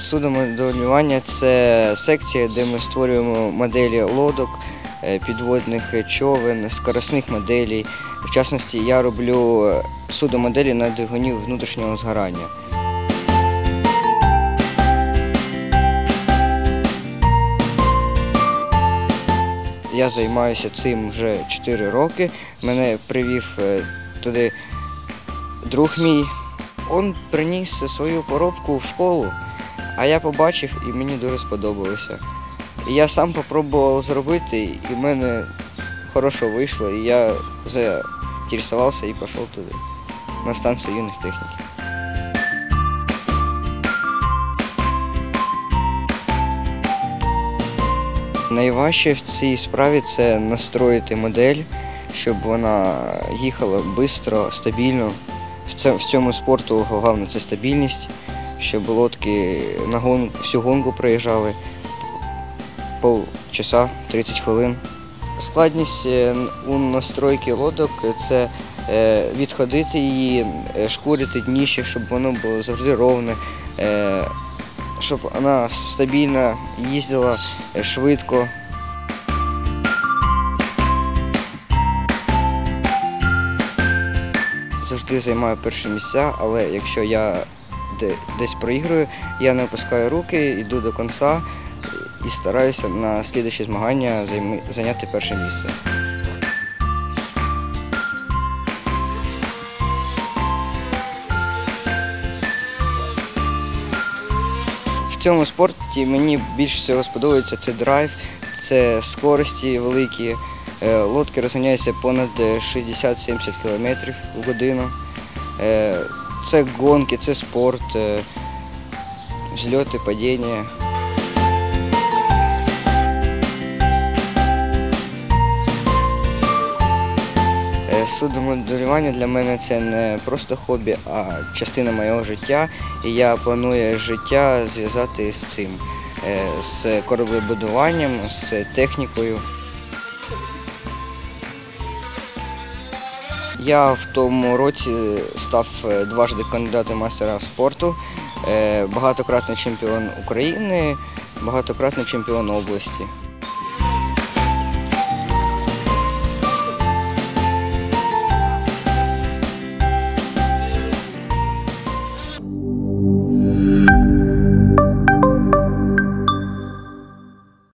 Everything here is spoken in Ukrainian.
Судномоделювання – це секція, де ми створюємо моделі лодок, підводних човен, скоростних моделей. В частності, я роблю судномоделі на двигуні внутрішнього згорання. Я займаюся цим вже 4 роки. Мене привів туди друг мій. Він приніс свою коробку в школу, а я побачив і мені дуже сподобалося. Я сам спробував зробити, і в мене хорошо вийшло, і я заінтересувався і пішов туди, на станцію юних техніків. Найважче в цій справі – це настроїти модель, щоб вона їхала швидко, стабільно. В цьому спорту головне – це стабільність, щоб лодки всю гонку проїжджали полчаса, 30 хвилин. Складність у настройки лодок – це відходити її, шкурити дніще, щоб воно було завжди ровне, щоб вона стабільно їздила швидко. Завжди займаю перші місця, але якщо я десь проігрую, я не опускаю руки, йду до кінця і стараюся на наступні змагання зайняти перше місце. В цьому спорті мені більше всього сподобається це драйв, це скорості великі. Лодки розганяються понад 60-70 км в годину. Це гонки, це спорт, взльоти, падіння. Судномоделювання для мене – це не просто хобі, а частина моєго життя. І я планую життя зв'язати з цим, з кораблебудуванням, з технікою. Я в тому році став дважди кандидатом майстра спорту, багатократний чемпіон України, багатократний чемпіон області.